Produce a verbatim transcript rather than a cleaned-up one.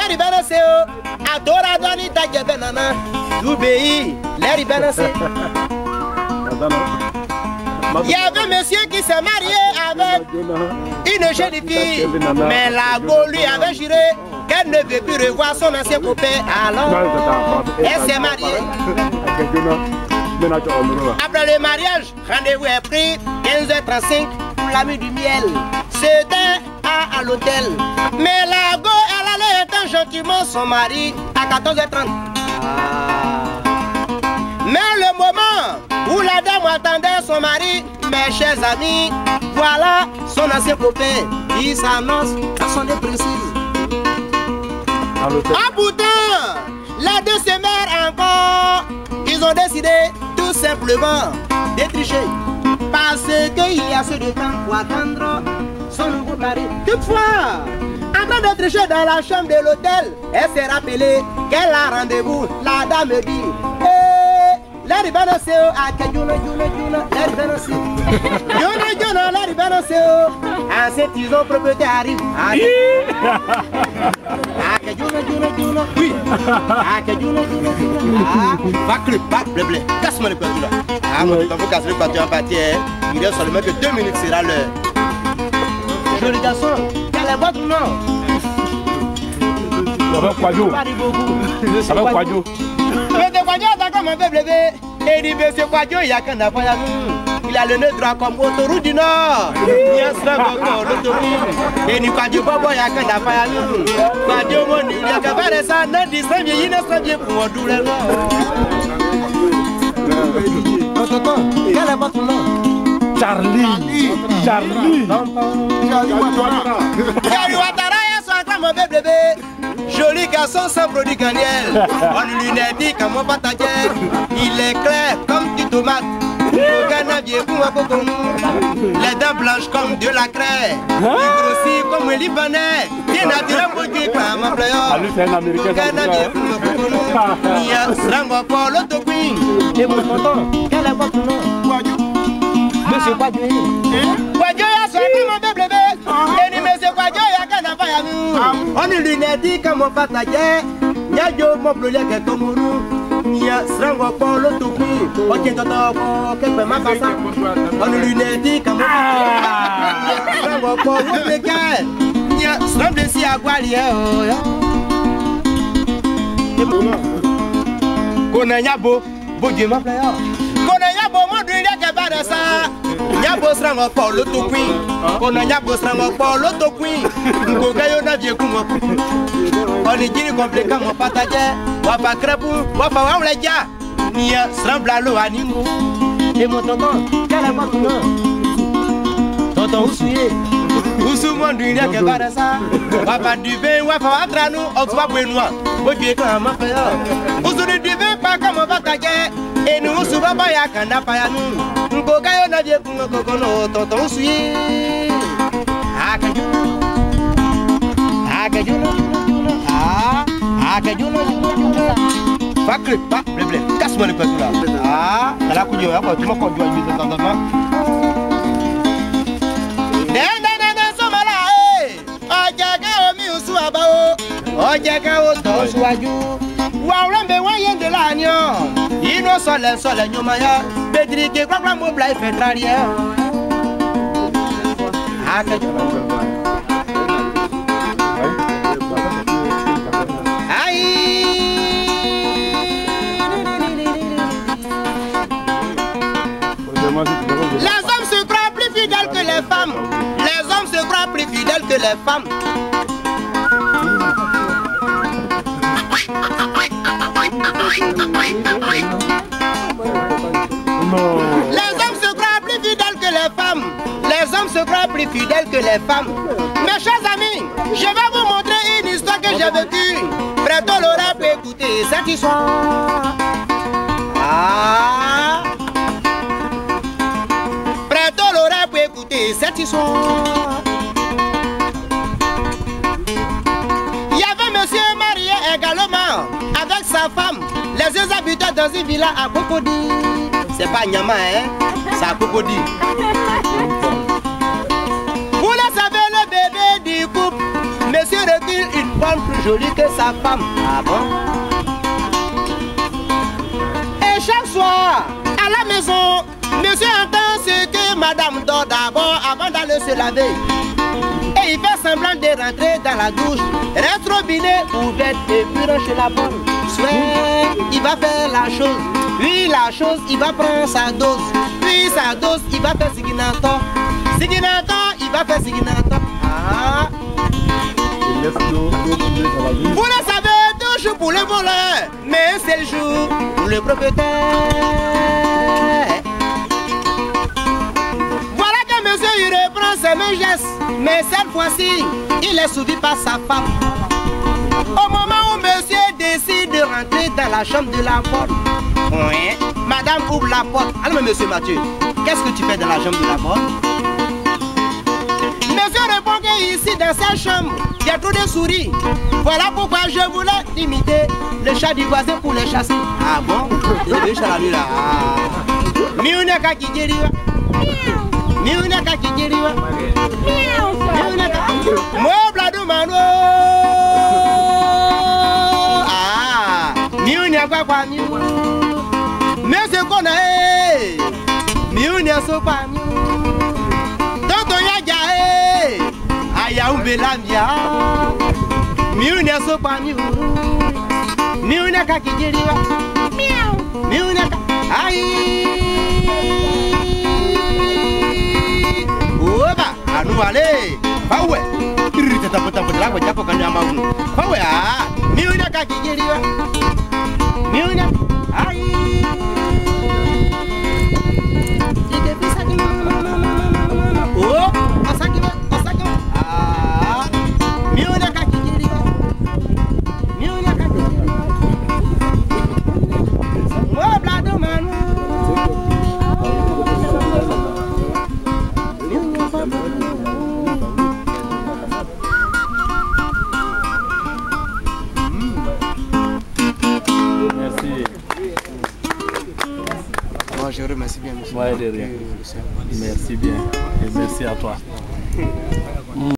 les ribanaceo, adora doni tagebenana, d'oubéi, les ribanaceo. Il y avait un monsieur qui s'est marié avec une jeune fille, mais la go lui avait juré qu'elle ne veut plus revoir son ancien copain. Alors, elle s'est mariée. Après le mariage, rendez-vous est pris, quinze heures trente-cinq pour la nuit du miel. C'était à, à l'hôtel. Mais la go, elle allait éteindre gentiment son mari à quatorze heures trente. Mais le moment où la dame attendait son mari, mes chers amis, voilà son ancien copain. Il s'annonce à son heure précise. Ah pourtant, les deux se mèrent encore. Ils ont décidé tout simplement de tricher. Parce qu'il y a assez de temps pour attendre son nouveau mari. Toutefois, en train de tricher dans la chambre de l'hôtel, elle s'est rappelée qu'elle a rendez-vous. La dame me dit, eh, la ribanaceo, ah, que Juno, Juno, Juno, la ribanaceo. Juno, Juno, la ribanaceo. Ensuite, ils ont propriété arrive. Ah, que Juno, Juno, Juno. Oui. Ah, que Juno, Juno, Juno. Ah, va clip, va blé, blé. Casse-moi le pâture là. Ah, mon Dieu, il faut casser le pâture en pâture. Il reste seulement que deux minutes sera l'heure. Joli garçon, quel est votre nom? Ça va Quadio. Ça va Quadio. Monsieur Quadio, d'accord mon bébé. Et dit monsieur Quadio, il y a qu'un affaire à nous. Il a le nez droit comme autoroute du Nord. Il y a cela encore l'autoroute. Et dit Quadio, Bobo, il y a qu'un affaire à nous. Quadio, mon il y a qu'un affaire à ça. Non, dis ça, il ne sera bien pour moi, d'où le nom. Quel est votre nom? Charlie. Charlie. Charlie Ouattara, il est mon bébé. Joli garçon sans produit Daniel. On lui a dit comme on pataguer. Il est clair comme du tomate. Les dents blanches comme de la craie. Il grossit comme un Libanais. Il a dit un peu de crème à fleur. Il y a Srango pour l'autoqueen. Et mon tonton, quel est votre nom? Monsieur Quadio. Quadio, il a sorti mon bébé. Et dit monsieur Quadio, il y a qu'un affaire à nous. On lui a dit comme on pataguer. Il y a mon bleu qui est comme nous. Nia Srango pour l'autoqueen. Ok, tonton, quel peu ma façon. On lui a dit comme on Srango pour l'autoqueen. Nia Srango de si à Gualia. Konanyabo, Boudi ma frère. Konanyabo, mon dieu, il y a qu'un bar de ça. Nyabo Srango pour l'autoqueen. Konanyabo Srango pour l'autoqueen. Ngogayo na vieux kuma. On est dit complet comme on pataguer. Wapa crapou, wapa wamleja. Nia Srambla lo animo. Et mon tonton, quel est votre nom? Tonton Oussouye. Oussou mon dieu, il y a qu'un bar de ça. Wapa du vin, wapa watrano, oxwa benoît. Bodier comme un frère. Oussou du vin, pas comme on pataguer. Et nous, Oussou baba ya kanda paya nous. Ngogayo na vieux kuma kokono, tonton Oussouye. Ah, que Juno. Ah, que Juno, Juno, Juno. Ah, ah, que Juno, Juno, Juno. Va clip, va, blé, blé. Casse-moi le pâture là. Ah, t'as la couille, hein, tu m'as conduit à une de temps en temps. Nan, nan, nan, nan, somme là, eh. Ojaga omi usu abao. Ojaga oto suaju. Wawlambe wayen de l'agnon. Ino sole, sole, nyomaya. Bedrike, kwa kwa mobla, il fait trarière. Ah, que Juno. Les hommes se croient plus fidèles que les femmes. Les hommes se croient plus fidèles que les femmes. Les hommes se croient plus fidèles que les femmes. Les hommes se croient plus fidèles que les femmes. Mes chers amis, je vais vous montrer une histoire que j'ai vécue. Prêtons l'oreille pour écouter cette histoire. Ah. Prêtons l'oreille pour écouter cette histoire. Il y avait monsieur marié également avec sa femme. Les deux habitaient dans une villa à Cocody. C'est pas Nyama, hein? C'est à Cocody. Vous le savez, le bébé du couple, monsieur recule une fois femme plus jolie que sa femme. Ah bon? Et chaque soir, à la maison, monsieur entend ce que madame dort d'abord avant d'aller se laver. Et il fait semblant de rentrer dans la douche. Reste robinet ouvert et puis range la bonne. Soit il va faire la chose. Puis la chose, il va prendre sa dose. Puis sa dose, il va faire Siginato. Siginato, il va faire Siginato. Ah. Vous le savez, toujours pour le voleur, mais c'est le jour pour le propriétaire. Voilà que monsieur il reprend ses mêmes gestes, mais cette fois-ci, il est suivi par sa femme. Au moment où monsieur décide de rentrer dans la chambre de la porte, oui, madame ouvre la porte. Alors monsieur Mathieu, qu'est-ce que tu fais dans la chambre de la porte? Monsieur répond qu'ici dans sa chambre, il y a trop de souris. Voilà pourquoi je voulais imiter le chat du voisin pour les chasser. Ah bon? Le chat là, là. Miunaka qui dit Miunaka qui dit Miunaka. Moi, Bladou Mano. Ah, Miunaka quoi, Miu. Mais ce qu'on a, Miunaka quoi, Miu. Aya umbelambia miunya sopa miu miunya kakijiriwa miau miunya ai oba anu wale bawe irita tapota potla kwa japo kanya maunu bawe ah miunya kakijiriwa miunya ai oh asaki je remercie bien, monsieur. Ouais, de rien. Merci bien. Et merci à toi.